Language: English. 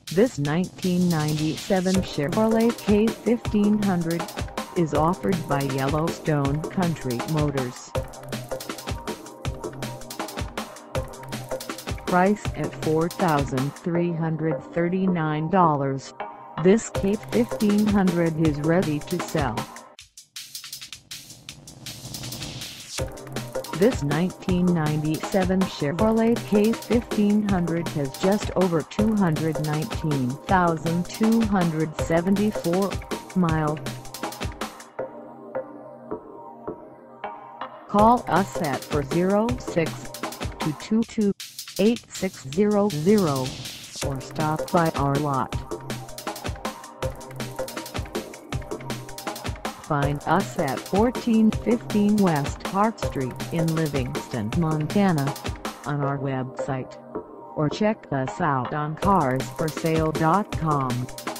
This 1997 Chevrolet K1500 is offered by Yellowstone Country Motors. Price at $4,339. This K1500 is ready to sell. This 1997 Chevrolet K1500 has just over 219,274 miles. Call us at 406-222-8600 or stop by our lot. Find us at 1415 West Park Street in Livingston, Montana, on our website, or check us out on carsforsale.com.